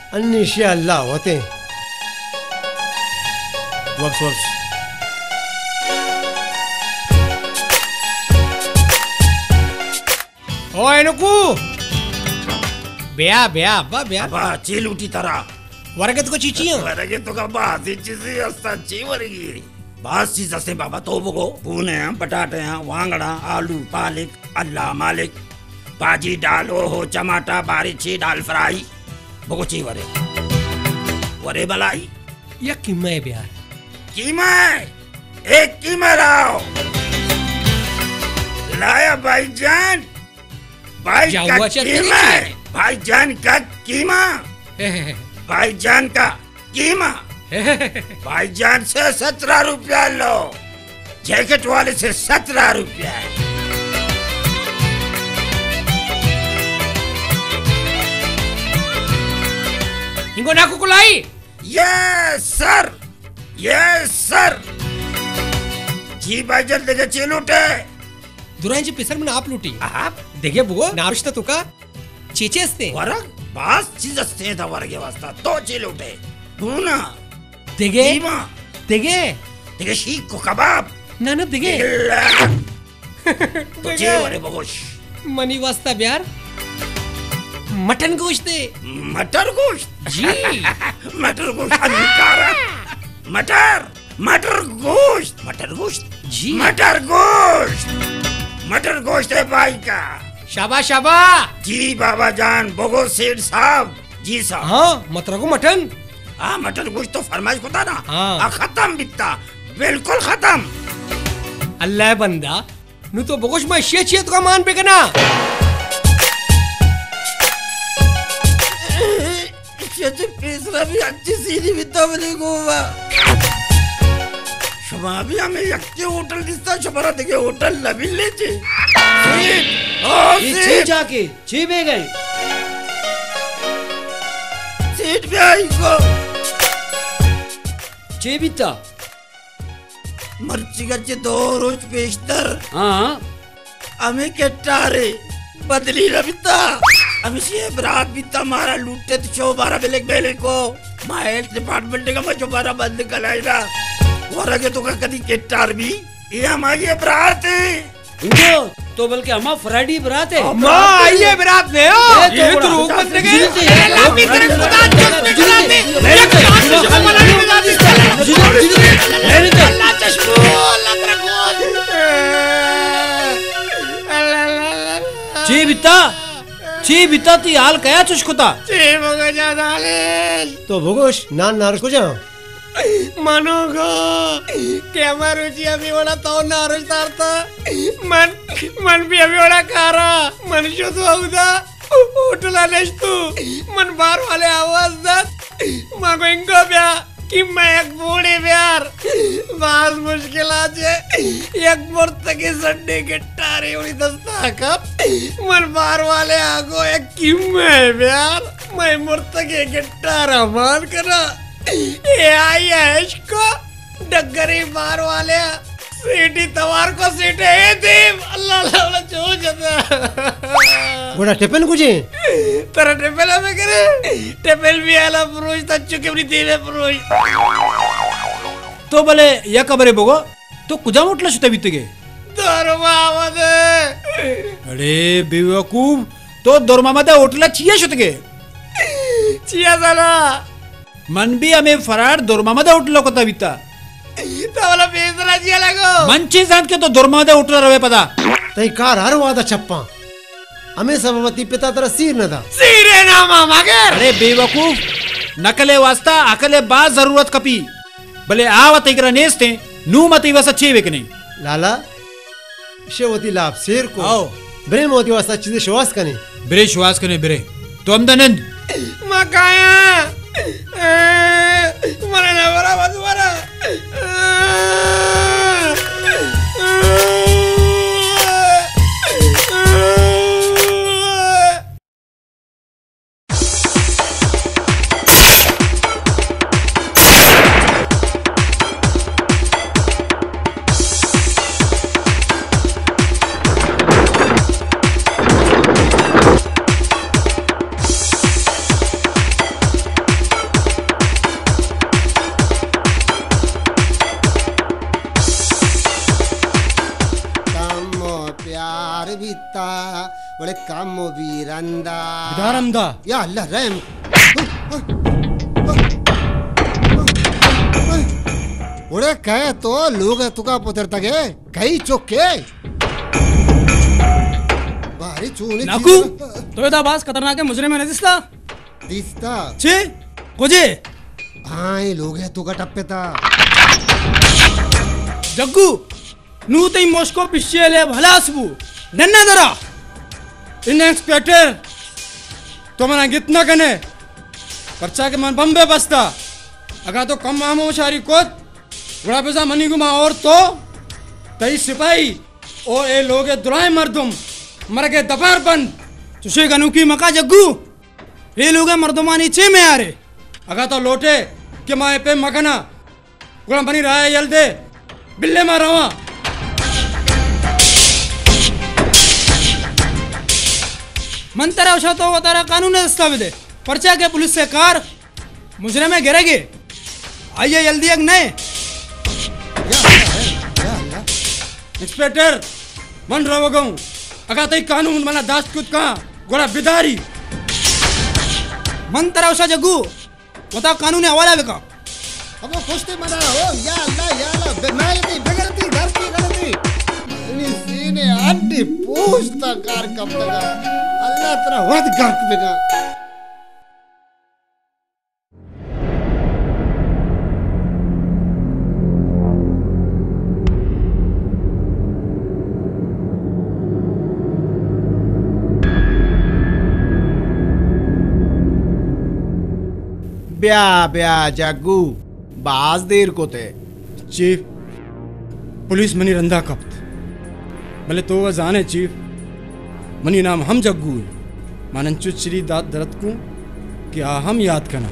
इंशाअल्लाह होते works works ओए नुकू ब्या ब्या अब्बा ब्या अबा चीलूटी तरा वरगत को चीचिया वरगे तो का बासी चीज़ी अस्ता ची वरगी बास चीज़ अस्ते बाबा तो बगो पूने हैं बटाटे हैं वांगड़ा आलू पालक अल्लाह मालिक भाजी दाल हो टमाटा बारीची दाल फ्राई बगो ची वरे वरे बलाई या कीमा है ब्या कीमा एक कीमा लाओ लाया भाईजान भाई का कीमा भाईजान का कीमा भाईजान का कीमा भाईजान से 17 रुपया लो जैकेट वाले से 17 रुपया इनको नाकू कुलाई यस सर जी भाईजान देखे चिलूटे दुरांची पिसर में आप लुटी आप देखे बुगो नारुष्टा तुका चीचे असते वरग बास चीज असते था वरगे वास्ता तो चिलूटे भूना देगे कीमा देगे शीख को कबाब ना देगे तो चे वरे बगोश मनी वास्ता ब्यार मटन गोश्त दे मटर गोश्त जी मटर गोश्त अंकारा मटर गोश्त जी मटर गोश्त है भाई का शाबा शाबा जी बाबा जान बगो सेठ साहब जी साहब हाँ मत रखो मटन हाँ मटन गोश्त तो फरमाइश होता ना हाँ खत्म बिकता बिल्कुल खत्म अल्लाह बंदा नु तो बगोश में शेचियत का मान पे कना पेसरा भी अच्छी सीधी बिता बने गोवा शमा भी हमें यक्के होटल दिसता शबरा देखे होटल लबिल लेते चे जाके चे बे गए सीट पे आई को चे बिता मर्ची गच्चे 2 रोज पेशतर हाँ हमें केटारे बदली रबिता हमें से बरात बिता मारा लूटे तो शो बारा बेले को माइल डिपार्टमेंट का मजो बारा बंद कलाइला वरगे तो का कदी केटार भी ये हमारी बरात है इनको तो बल्कि हमारा फ्राइडे बरात है माँ आइए बरात में हो ये तो रूप बंद गए लापी तेरे खुदा अल्लाह चश्मो अल्लाह तेरा गोद ची बिता ती हाल कया चुशकुता चे मगा ज्यादा ले तो भोगोश नान नारुष को जाओ मनो गो क्या मारुची अभी बड़ा तो नारुष तारता मन भी अभी बड़ा कारा मन शो तो आउदा उठला लेश तू मन बार वाले आवाज दात मागो इंको ब्या कि मैं एक बूढ़े प्यार बात मुश्किल आज एक मुर्त के संडे के टारे उड़ी दस्ता कप मन बार वाले आगो एक कि मैं प्यार मैं मुर्त के गिटारा मान करा ये आई है इसको डगरी बार वाले सीटी तवार को सीटे देव अल्लाह अल्लाह जो जदा बड़ा टेपन कुजे तेरा टेपल में करे टेपल भी आला पुरुष तच्चु के भी देवे पुरुष तो भले या कबरे बोगो तो कुजा उठला शुते बीतगे दरमा मते अरे बेवकूफ तो दरमा मते उठला चिया शुतगे चिया साला मन भी हमें फरार दरमा मते उठला कोता बीता तो वाला बेसरा चिया लगो मंची जान के तो दरमा मते उठला रवे पता तई कार हर वादा छप्पा हमें सबवती पिता तरह सीर न था सीरे ना मामा के अरे बेवकूफ नकले वास्ता अकले बात जरूरत कपी भले आवत इकरा नेस्ते नू मती वस अच्छे वेक नहीं लाला शेवती लाभ शेर को आओ ब्रे मोती वास्ता चीजें श्वास कने ब्रे श्वास कने ब्रे तो अमदानंद मकाया मरे ना बरा बस बरा बड़े काम भी रंदा दारमदा या अल्लाह रहम ओरे कहे तो लोग तुका पुत्र तगे कई चुके बारी चूनी नाकू तो ये बास खतरनाक है मुजरिम है दिसता दिसता छे कोजे हाँ ये लोग है तुका टप्पे था जग्गू नू तई मॉस्को पिश्चेले भलासबू नन्ना दरा इन इंस्पेक्टर तो मना कितना कने पर्चा के मन बम्बे बसता अगर तो कम मामो शारी कोत बड़ा पैसा मनी गुमा और तो तई सिपाही और ये लोग दुराए मर्दुम मर के दफार बंद तुझे गनु की मका जग्गू ये लोग मर्दमानी छे में आ रहे अगर तो लोटे के माए पे मखना गुड़ा बनी रहा है यल्दे बिल्ले मार रहा मंतरा उशा तो वो तारा कानून दस्तावेज है पर्चा के पुलिस से कार मुजरे में गिरेगी आइए जल्दी एक नए इंस्पेक्टर मन रहो गऊं अगर तई कानून मना दास्त कुछ कहा गोड़ा बिदारी मंतरा उशा जग्गू बता कानून हवाला बेका अब वो खुश थे मना हो या अल्लाह बेमारी बेगरती धरती गलती इन्हीं सीने आंटी पूछता कार कब तक अल्लाह तेरा वक्त गर्क बेगा ब्या ब्या जग्गू बाज देर को थे चीफ पुलिस मनी रंधा कप्त भले तो वह जाने चीफ मनी नाम हम जग्गू मानन चुचरी दात दरत को क्या हम याद करना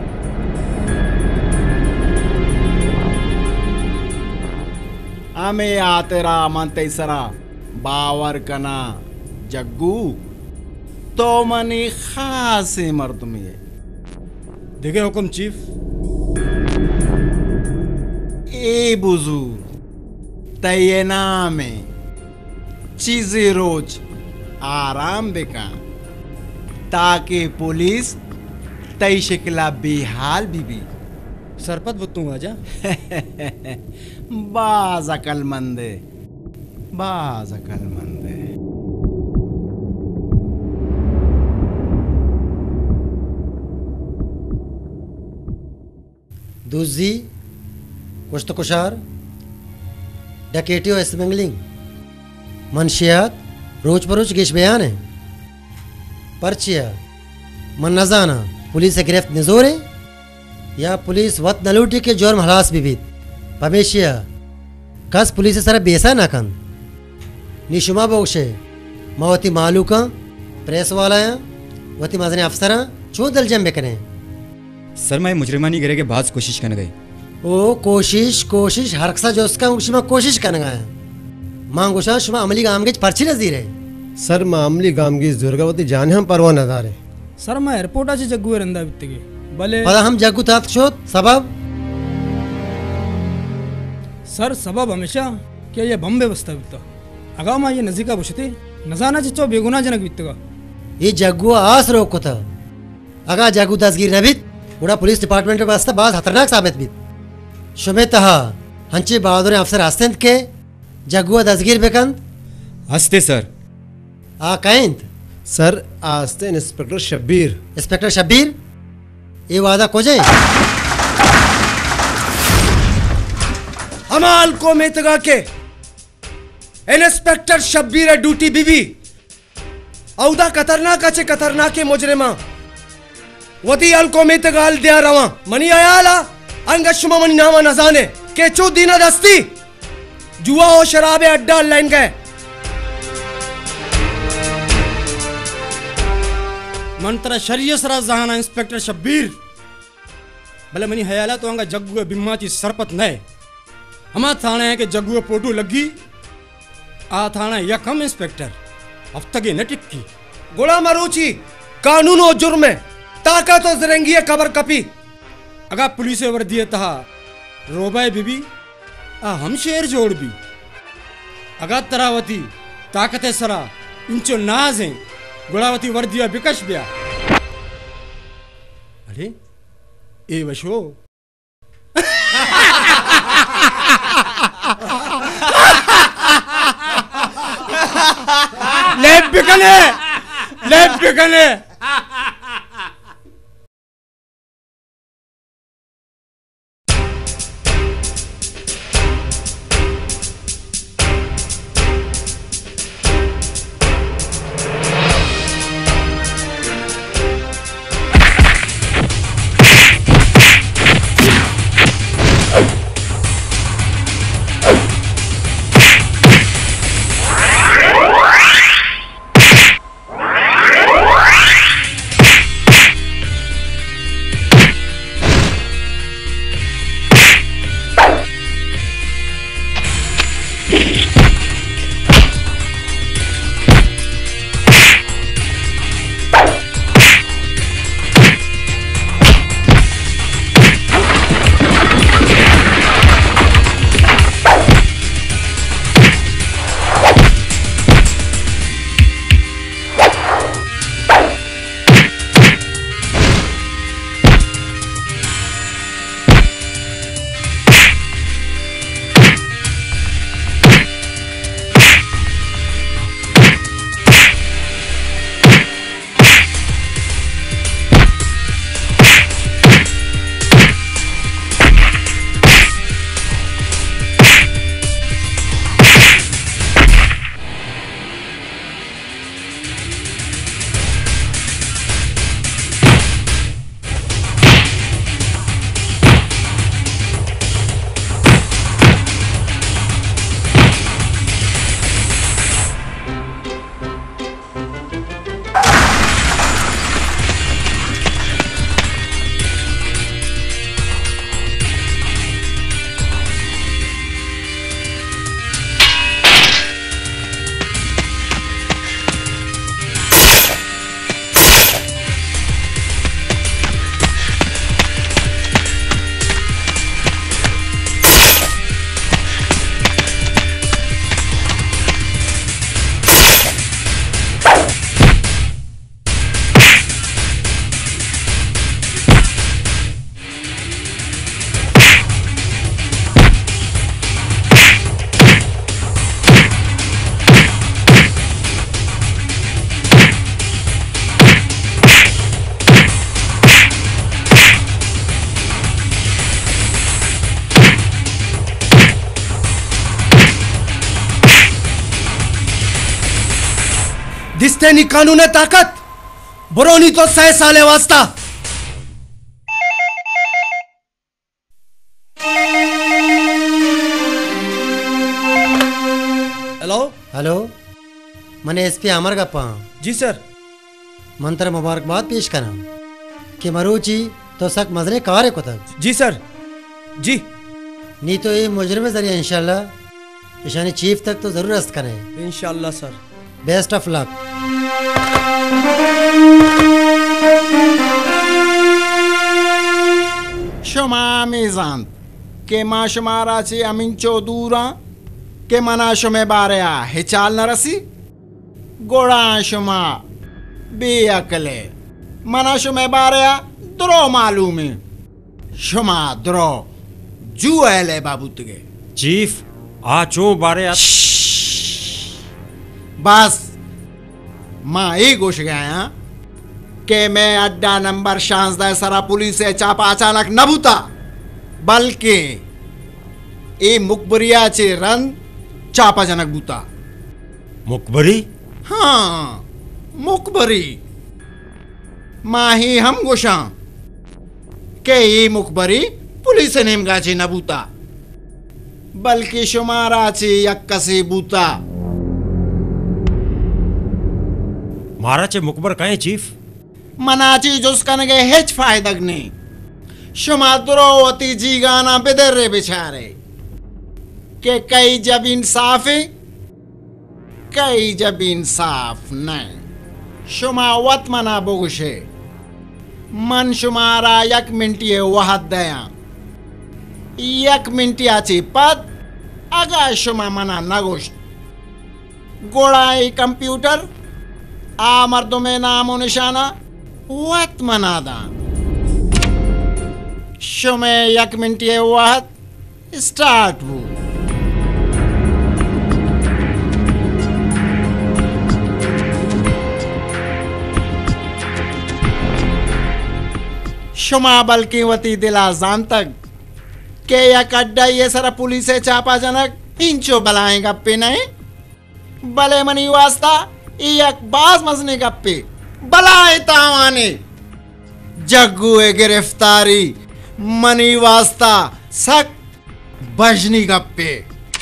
हमें आतेरा मन तेसरा बावर कना जग्गू तो मनी खास मर्द में देखे हुक्म चीफ ए बुजू तय नाम चीजें रोज आराम बेका ताकि पुलिस तय शिकला बेहाल बीबी सरपत बुत्तू आजा बाज अकलमंदे बाज अकलमंदे दूसरी कुछ तो कुशार डकैती और स्मगलिंग मनशियात रोज बरोज गिश बयान है पर्चिया मन नजाना पुलिस से गिरफ्त निजोरे या पुलिस वत नलूटी के जोर हलास बीबीत पमेशिया कस पुलिस से सारा बेसा ना कन निशुमा बोक्षे मवती मालूका प्रेस वाला वती मजने अफसरा चो दल जम बेकने सर मैं मुजरिमानी गिरे के बाद कोशिश करने गई ओ कोशिश हरकसा जो उसका उषमा कोशिश करने गया मांगुशा शुमा अमली गामगे पर्ची नजदीर है सर मामली गामगी दुर्गावती जान हम परवा नदार है सर मैं एयरपोर्ट आज जग्गू रंदा बित्तगे भले पता हम जग्गू तात शोध सबब सर सबब हमेशा क्या ये बम व्यवस्था बित्ता अगा मा ये नजीका बुशते नजाना चिच्चो बेगुना जनक बित्तगा ये जग्गू आस रोक को था अगा जग्गू दसगिर नबित उड़ा पुलिस डिपार्टमेंट वास्ता बहुत खतरनाक साबित भी शुमे तहा हंचे बहादुर अफसर हस्तंत के जग्गू दसगिर बेकंद हंसते सर आ कैंत सर आस्ते इंस्पेक्टर शब्बीर ये वादा को जाए हमाल को मेतगा के इंस्पेक्टर शब्बीर ड्यूटी बीबी औदा खतरनाक मुजरिमा वती अलको मेतगाल दिया रवा मनी आयाला अंगशुमा मनी नामा नजाने के चो दीना दस्ती जुआ और शराबे अड्डा लाइन गए मंत्रा शरीय सरा जहाना इंस्पेक्टर शब्बीर भले मनी हयाला तो अंगा जग्गू बिम्माची सरपत नए हमा थाने है कि जग्गू पोटू लगी आ थाना यकम इंस्पेक्टर हफ्तगे न टिक्की गोला मरूची कानून और जुर्म है ताकत और जरंगी खबर कपी अगा पुलिस वर्दी तहा रोबाए बीबी आ हम शेर जोड़ भी अगा तरावती ताकत सरा इंचो नाज है गुड़ावती वर्दिया बिकश बिया अरे ए वशो लेप बिकने दिसते नी कानून ताकत बुरोनी तो 100 साले वास्ता। हेलो हेलो मने एसपी अमर गप्पा जी सर मंत्र मुबारकबाद पेश करा कि मरूची तो सक मजरे कार है कुतब जी सर जी नी तो ये मुजरिम जरिए इंशाल्लाह ईशानी चीफ तक तो जरूर रस्त करें इंशाल्लाह सर बेस्ट ऑफ लक। शमा मेजान के मा शुमाराची अमिंचो दूरा के मना शुमे बारया हिचाल नरसी गोड़ा शुमा बेअकले मना शुमे बारया द्रो मालूम है शुमा द्रो जू एले बाबूतगे चीफ आचो बारे बस माँ ये गोश गया कि मैं अड्डा नंबर 16 सरा पुलिस से चापा अचानक न बूता बल्कि ए मुकबरिया चे रन चापा जनक बूता मुकबरी हाँ मुकबरी माँ ही हम गोशा के ये मुकबरी पुलिस ने नेमगाची न बूता बल्कि शुमारा चे यक्कसी बूता महाराज मुकबर कहे चीफ मनाची जुस्कन के हेच फायदक नहीं शुमा दुरोवती जी गाना बेदर रे बेचारे के कई जब इंसाफ है कई जब इंसाफ नहीं शुमा वत मना बोगुशे मन शुमारा यक मिनटिये वहद दया यक मिनटियाची पद अगा शुमा मना नगोश गोड़ाई कंप्यूटर आ मर्दों में नामो निशाना वत मनादा शुमे 1 मिनट ये वत स्टार्ट वो शुमा बल्कि वती दिला जान तक के या कड्डा ये सारा पुलिस चापा जनक इंचो बलाएं गप्पे नहीं भले मनी वास्ता एक बास मसने गप्पे बलाए तावाने जग्गू गिरफ्तारी मनी वास्ता सक बजनी गप्पे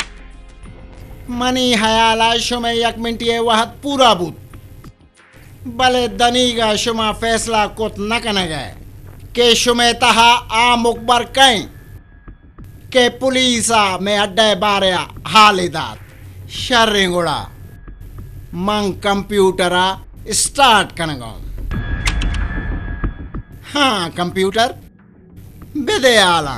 मनी हयाला शुमे 1 मिनट ये वहत पूरा बूत भले दनी का शुमा फैसला कुत न कन गए के शुमे तहा आ मुकबर कहीं के पुलिसा में अड्डे बारे हालिदात शर्रिंगुड़ा मंग कंप्यूटरा स्टार्ट कनगा हाँ कंप्यूटर बेदे आला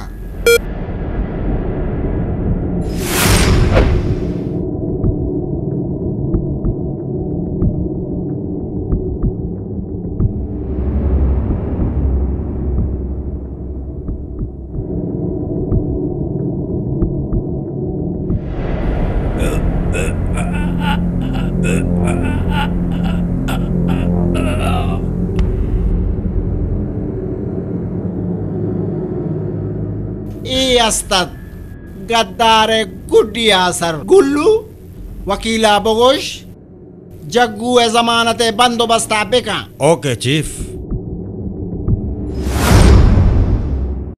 अस्तद गद्दारे गुड्डिया सर गुल्लू वकीला बगोश जग्गू जमानत बंदोबस्त बेका ओके चीफ